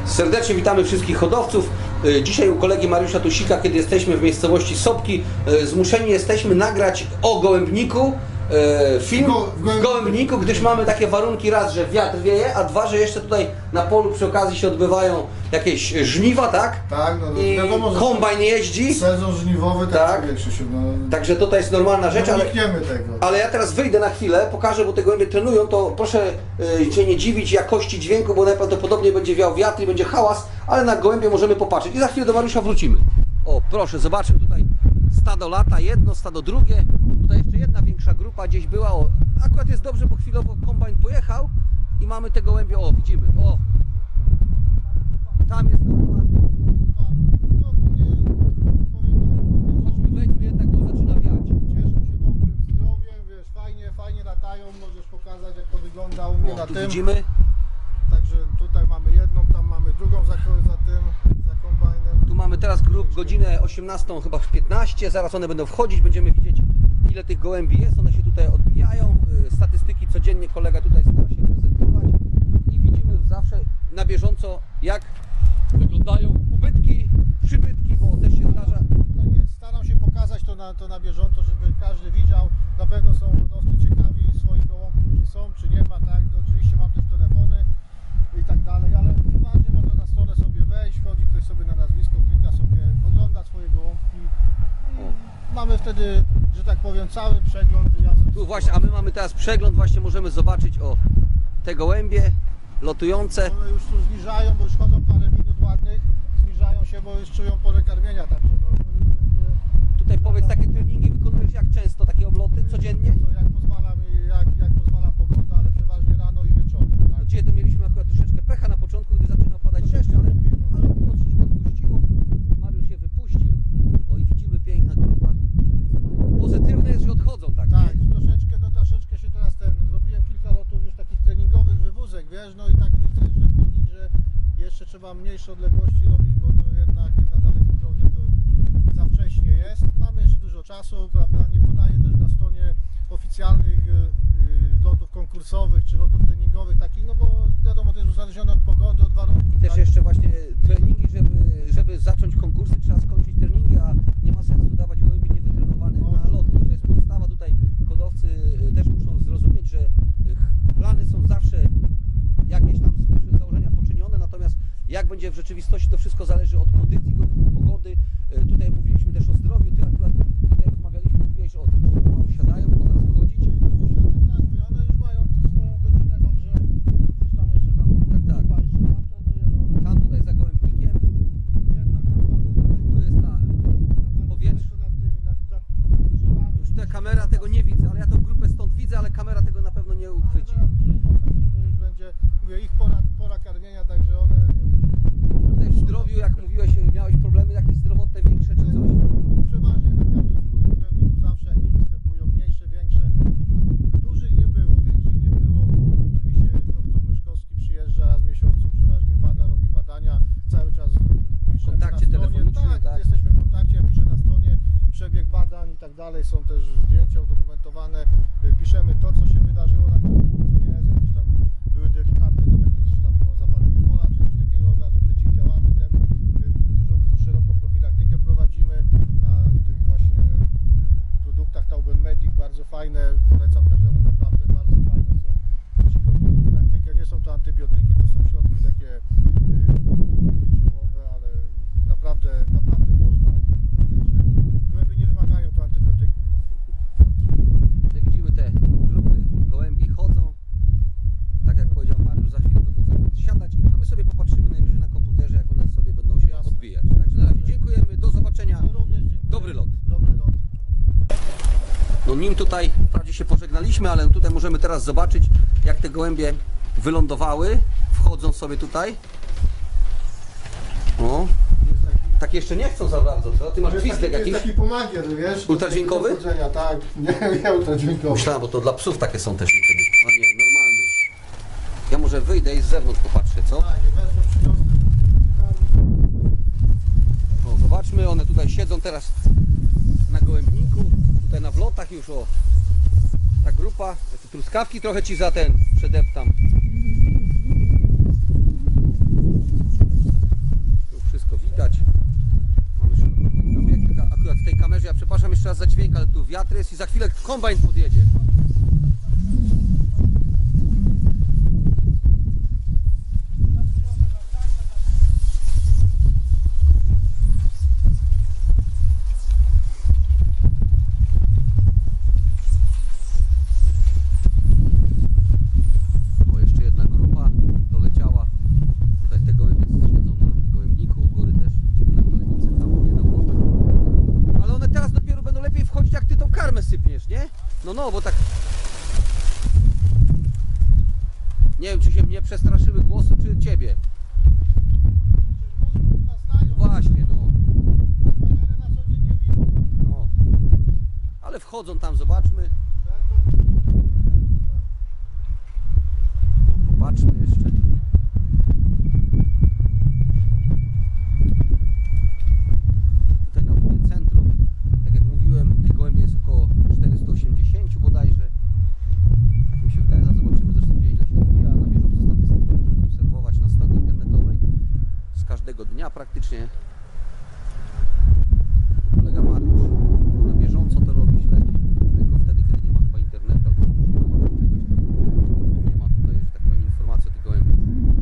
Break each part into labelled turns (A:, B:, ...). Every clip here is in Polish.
A: Serdecznie witamy wszystkich hodowców. Dzisiaj u kolegi Mariusza Tusika, kiedy jesteśmy w miejscowości Sobki, zmuszeni jesteśmy nagrać o gołębniku film w gołębniku, gdyż mamy takie warunki, raz, że wiatr wieje, a dwa, że jeszcze tutaj na polu przy okazji się odbywają jakieś żniwa, tak?
B: Tak, no
A: i
B: wiadomo, że
A: kombajn jeździ.
B: Sezon żniwowy, tak? Krzysiu, no,
A: także to jest normalna rzecz,
B: ale
A: ja teraz wyjdę na chwilę, pokażę, bo te gołębie trenują, to proszę się nie dziwić jakości dźwięku, bo najprawdopodobniej będzie wiał wiatr i będzie hałas, ale na gołębie możemy popatrzeć i za chwilę do Mariusza wrócimy. O, proszę, zobaczmy tutaj stado lata, jedno, stado drugie, tutaj jeszcze jedna większa grupa gdzieś była, o, akurat jest dobrze, bo chwilowo kombajn pojechał i mamy te gołębie, o, widzimy, o, tam jest grupa. Wejdźmy jednak, bo zaczyna wiać.
B: Cieszą się dobrym zdrowiem, wiesz, fajnie latają, możesz pokazać, jak to wygląda u mnie na
A: tu
B: tym.
A: widzimy.
B: Także tutaj mamy jedną, tam mamy drugą za kombajnem.
A: Tu mamy teraz godzinę 18, chyba 15, zaraz one będą wchodzić, będziemy widzieć, ile tych gołębi jest, one się tutaj odbijają, statystyki codziennie kolega tutaj stara się prezentować i widzimy zawsze na bieżąco, jak wyglądają ubytki, przybytki, bo też się zdarza.
B: Tak jest. Staram się pokazać to na bieżąco, żeby każdy widział. Na pewno są hodowcy ciekawi swoich gołąbków, czy są, czy nie ma, tak. No, oczywiście mam też telefony i tak dalej, ale przeważnie można na stronę sobie wejść, wchodzi ktoś sobie na nazwisko, klika sobie, ogląda swoje gołąbki i mamy wtedy, że tak powiem, cały przegląd.
A: Tu właśnie, a my mamy teraz przegląd, właśnie możemy zobaczyć o te gołębie lotujące.
B: One już tu zniżają, bo już chodzą parę minut ładnych, zniżają się, bo już czują porę karmienia, także no,
A: tutaj powiedz, takie treningi wykonujesz jak często, takie obloty codziennie?
B: jak pozwala mi, jak pozwala pogoda, ale przeważnie rano i wieczorem. Tak?
A: No, dzisiaj to mieliśmy akurat troszeczkę pecha na początku, gdy zaczynał padać deszcz, ale odpuściło. Mariusz się wypuścił. O, i widzimy, piękna grupa. Pozytywne jest, że odchodzą, tak?
B: Tak, troszeczkę się teraz zrobiłem kilka lotów już takich treningowych wywózek, wiesz, no i tak widzę, że po nich, że jeszcze trzeba mniejsze odległości robić, bo to jednak na daleką drogę to za wcześnie jest. Mamy jeszcze dużo czasu, prawda, nie podaję też na stronie oficjalnych lotów konkursowych czy lotów treningowych takich, no bo wiadomo, to jest uzależnione od pogody, od warunków.
A: I też
B: tak?
A: jeszcze właśnie treningi, żeby zacząć konkursy, trzeba skończyć treningi, a nie ma sensu dawać gołębi niewytrenowanych na lot. To jest podstawa tutaj. Hodowcy też muszą zrozumieć, że plany są zawsze jakieś tam z założenia poczynione, natomiast jak będzie w rzeczywistości, to wszystko zależy od kondycji gołębi, pogody. Tutaj mówiliśmy też o zdrowiu, ty akurat tutaj rozmawialiśmy, mówiłeś o tym, że mało siadają, bo zaraz wchodzić.
B: Tak, one już mają swoją godzinę, także gdzieś tam jeszcze
A: Tak.
B: tam trenuje, no one...
A: Tam tutaj za gołębnikiem,
B: Jedna tam bardzo daleko.
A: tu jest ta powietrze.
B: Nad drzewami.
A: Już ta kamera tego nie widzę, ale ja tą grupę stąd widzę, ale kamera tego na pewno nie uchwyci.
B: Także to już będzie, mówię, ich pora karmienia, także one...
A: Tutaj w zdrowiu, jak mówiłeś, miałeś problemy jakieś zdrowotne większe czy coś?
B: Przeważnie na każdym wspólnym gołębniku zawsze jakieś występują, mniejsze, większe. Dużych nie było, większych nie było. Oczywiście doktor Myszkowski przyjeżdża raz w miesiącu, przeważnie bada, robi badania, cały czas piszemy
A: W kontakcie
B: na stronie.
A: telefonicznym, tak?
B: Jesteśmy w kontakcie, piszę na stronie przebieg badań i tak dalej, są też zdjęcia udokumentowane, piszemy to, co się wydarzyło na gołębniku, co jest, jakieś tam były delikatne, tam jakieś tam było zapalenie wola, czy coś takiego, od razu przeciwdziałamy temu, dużą, szeroką profilaktykę prowadzimy na tych właśnie produktach Tauber Medic, bardzo fajne, polecam każdemu, naprawdę bardzo fajne są, jeśli chodzi o profilaktykę, nie są to antybiotyki, to są środki takie ziołowe, ale naprawdę można i widać, że gołębie nie wymagają to antybiotyków.
A: Jak widzimy, te grupy gołębi chodzą, tak jak powiedział Mariusz, za chwilę będą siadać, a my sobie popatrzymy najwyżej na komputerze, jak one sobie będą się
B: Jasne.
A: odbijać. Także na razie dziękujemy, do zobaczenia,
B: Również dziękuję.
A: dobry lot.
B: Dobry lot.
A: No nim tutaj wprawdzie się pożegnaliśmy, ale tutaj możemy teraz zobaczyć, jak te gołębie wylądowały, wchodzą sobie tutaj. O, tak jeszcze nie chcą za bardzo, co? Ty masz gwizdek jakiś?
B: Jest taki pomagier, wiesz?
A: Ultradźwiękowy?
B: Tak, nie ultradźwiękowy.
A: Myślałem, bo to dla psów takie są też wtedy. A nie, normalny. Ja może wyjdę i z zewnątrz popatrzę, co?
B: Tak, wezmę, przyniosę.
A: O, zobaczmy, one tutaj siedzą teraz na gołębniku, tutaj na wlotach już, o. Ta grupa, ja tu truskawki trochę ci za ten przedeptam. jeszcze raz za dźwięk, ale tu wiatr jest i za chwilę kombajn podjedzie. O, jeszcze jedna grupa doleciała. Tutaj te gołębie siedzą na gołębniku u góry też. Widzimy na golenicy tam jedną głowę. Ale one teraz dopiero będą lepiej wchodzić, jak ty tą karmę sypniesz, nie? No, bo tak... Nie wiem, czy się mnie przestraszyły głosy, czy ciebie. Właśnie, no. No. Ale wchodzą tam, zobaczmy. Popatrzmy jeszcze. Tutaj na wodnie centrum, tak jak mówiłem, tych gołębi jest około 480 bodajże. Tak mi się wydaje, zobaczymy zresztą gdzie ile się odbija. Na bieżąco statystyki możemy obserwować na stronie internetowej z każdego dnia praktycznie. Tu kolega Mariusz na bieżąco to robi, śledzi, tylko wtedy, kiedy nie ma chyba internetu albo już nie włączył czegoś, to nie ma tutaj, że tak powiem, informacji o tych gołębiach.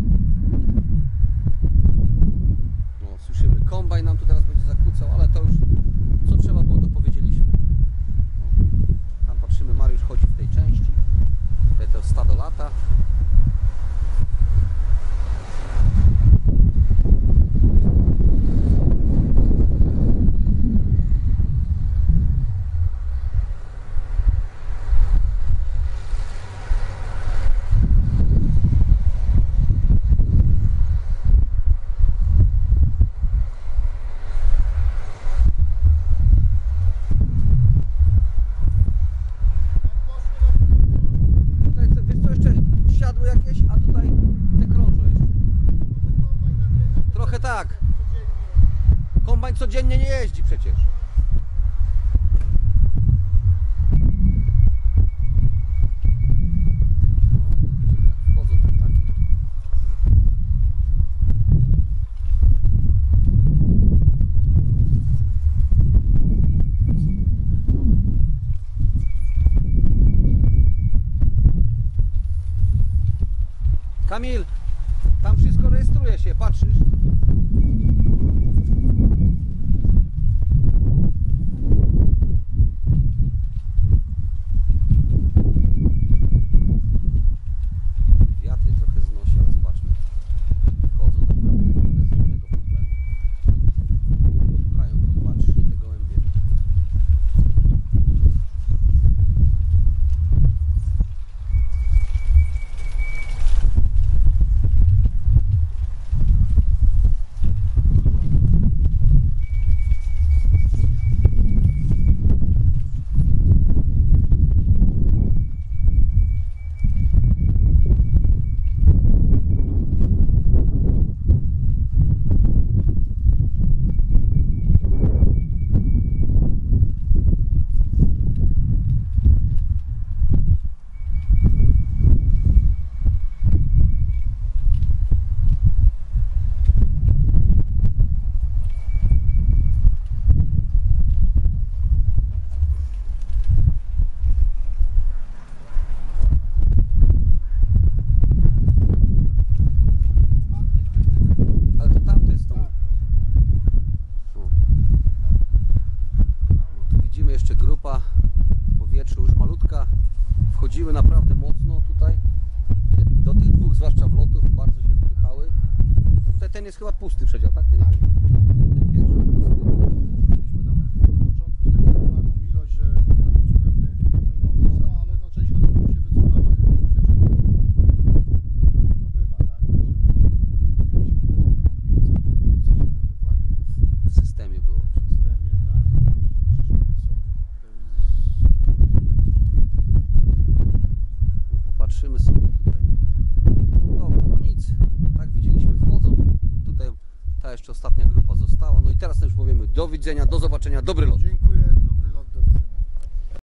A: No, słyszymy, kombajn nam tu teraz będzie zakłócał, ale to już co trzeba było, to powiedzieliśmy. No, tam patrzymy, Mariusz chodzi w tej części, tutaj to stado lata. Tutaj, wiesz co, jeszcze siadły jakieś, a tutaj te krążą jeszcze. Trochę tak. Kombajn codziennie nie jeździ przecież. Widzimy, jak wchodzą te ptaki. Kamil, tam wszystko rejestruje się, patrzysz? Wiatry trochę znosi, ale zobaczmy. Chodzą naprawdę bez żadnego problemu. Pchają po 2-3 te gołębie. Ale to tamte jest tą. Tu widzimy jeszcze grupa w powietrzu, już malutka. Wchodziły naprawdę mocno tutaj. Do tych dwóch, zwłaszcza wlotów, bardzo się wpychały. Tutaj ten jest chyba pusty przedział, tak? Ten pierwszy pusty.
B: Mieliśmy tam na początku zdeklarowaną ilość, że miała być pełna obsada, ale no część hodowców się wycofała z tej ucieczki. To bywa, tak? Także mieliśmy na tym 507 dokładnie jest
A: W systemie było.
B: w systemie, tak.
A: Popatrzymy sobie tutaj. Dobra, no nic. Tak widzieliśmy, wchodzą. Tutaj ta jeszcze ostatnia grupa została. No i teraz już powiemy do widzenia, do zobaczenia, dobry lot.
B: Dziękuję.